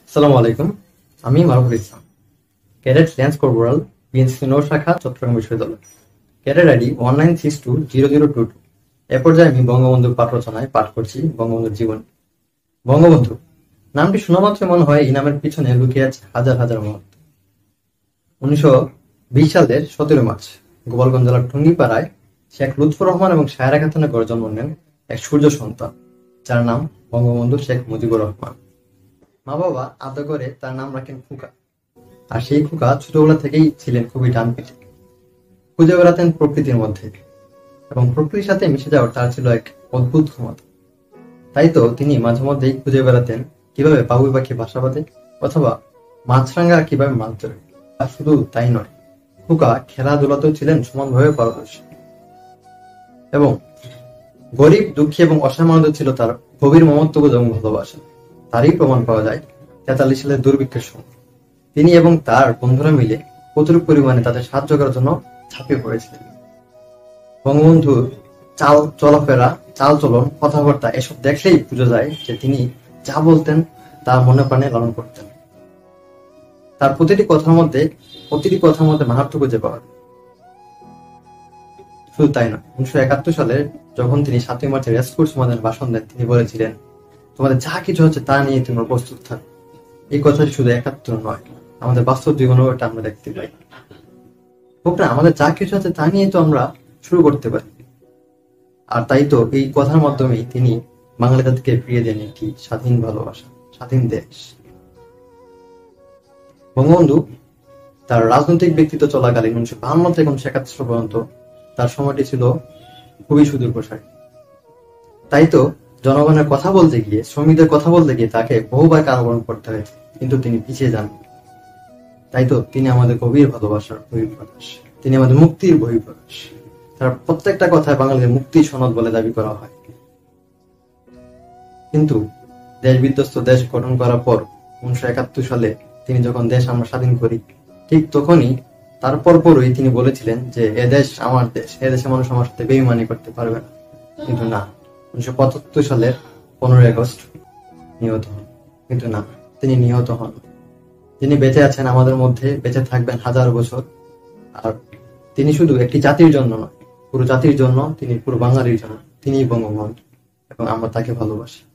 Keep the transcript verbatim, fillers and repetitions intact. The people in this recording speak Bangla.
আসসালামু আলাইকুম। আমি Maruful Islam, cadet lance corporal, BNC নৌ শাখা, চট্টগ্রাম বিশ্ববিদ্যালয়। Cadet ID one nine six two zero zero two two. এ পর্যায়ে আমি বঙ্গবন্ধুর পাঠ রচনায় পাঠ করছি বঙ্গবন্ধুর জীবনী। বঙ্গবন্ধু নামটি শোনা মাত্র মনে হয় এই নামের পিছনে লুকিয়ে আছে হাজার হাজার মুহূর্ত। উনিশশো বিশ সালের সতেরো মার্চ গোপালগঞ্জ জেলার টুঙ্গিপাড়ায় শেখ লুৎফর রহমান এবং সায়রা খাতুনের ঘরে জন্ম নেন এক সূর্য সন্তান, যার নাম বঙ্গবন্ধু শেখ মুজিবুর রহমান। মা বাবা আদর করে তার নাম রাখেন খোকা। আর সেই খোকা ছোটবেলা থেকেই ছিলেন খুবই ডানপিটে, খুঁজে বেড়াতেন প্রকৃতির মধ্যে এবং প্রকৃতির সাথে মিশে যাওয়ার তার ছিল এক অদ্ভুত ক্ষমতা। তাই তো তিনি মাঝে মধ্যেই খুঁজে বেড়াতেন কিভাবে বাবুই পাখি বাসা বাঁধে অথবা মাছরাঙা কিভাবে মাছ ধরে। আর শুধু তাই নয়, খোকা খেলাধুলাতেও ছিলেন সমানভাবে পারদর্শী এবং গরিব, দুঃখী এবং অসামান্য ছিল তার গভীর মমত্ববোধ এবং ভালোবাসা। তারই প্রমাণ পাওয়া যায় তেতাল্লিশ সালের দুর্ভিক্ষের সময় তিনি এবং তার বন্ধুরা মিলে প্রচুর পরিমাণে তাদের সাহায্য করার জন্য ঝাঁপিয়ে পড়েছিলেন। বঙ্গবন্ধুর চাল চলাফেরা, চাল চলন, কথাবার্তা এসব দেখলেই বোঝা যায় যে তিনি যা বলতেন তা মনে প্রাণে লালন করতেন। তার প্রতিটি কথার মধ্যে প্রতিটি কথার মধ্যে মাহাত্ম্য খুঁজে পাওয়া যায়। শুধু তাই নয়, উনিশশো একাত্তর সালে যখন তিনি সাতই মার্চের রেসকোর্স ময়দানে ভাষণ দেন, তিনি বলেছিলেন, তোমাদের যা কিছু হচ্ছে তা নিয়ে তোমরা প্রস্তুত থাকো। এই কথা শুধু একাত্তর নয়, আমাদের বাস্তব জীবনেও এটা আমরা দেখতে পাই। হোক না, আমাদের যা কিছু আছে তা নিয়ে তো আমরা শুরু করতে পারি। আর তাই তো এই কথার মাধ্যমেই তিনি বাঙালিদেরকে ফিরিয়ে দেন একটি স্বাধীন ভালোবাসা, স্বাধীন দেশ। বঙ্গবন্ধু তার রাজনৈতিক ব্যক্তিত্ব চলাকালীন উনিশশো বাহান্ন থেকে উনিশশো একাত্তর পর্যন্ত তার সময়টি ছিল খুবই সুদূর প্রসারী। তাই তো জনগণের কথা বলতে গিয়ে, শ্রমিকদের কথা বলতে গিয়ে তাকে বহুবার কারাবরণ করতে হয়েছে, কিন্তু তিনি পিছিয়ে যান। তাই তো তিনি আমাদের গভীর ভালোবাসার বহিঃপ্রকাশ, তিনি আমাদের মুক্তির বহিঃপ্রকাশ। তার প্রত্যেকটা কথায় বাঙালির মুক্তির সনদ বলে দাবি করা হয়। কিন্তু দেশ বিধ্বস্ত দেশ গঠন করার পর উনিশশো একাত্তর সালে তিনি যখন দেশ আমরা স্বাধীন করি, ঠিক তখনই তার পরপরই তিনি বলেছিলেন যে এ দেশ আমার দেশ, এ দেশের মানুষ আমার সাথে বেইমানি করতে পারবে না। কিন্তু না, উনিশশো পঁচাত্তর সালের পনেরোই আগস্ট নিহত হন। কিন্তু না, তিনি নিহত হন, তিনি বেঁচে আছেন আমাদের মধ্যে, বেঁচে থাকবেন হাজার বছর। আর তিনি শুধু একটি জাতির জন্য নয়, পুরো জাতির জন্য, তিনি পুরো বাঙালির জন্য, তিনি বঙ্গবন্ধু এবং আমরা তাকে ভালোবাসি।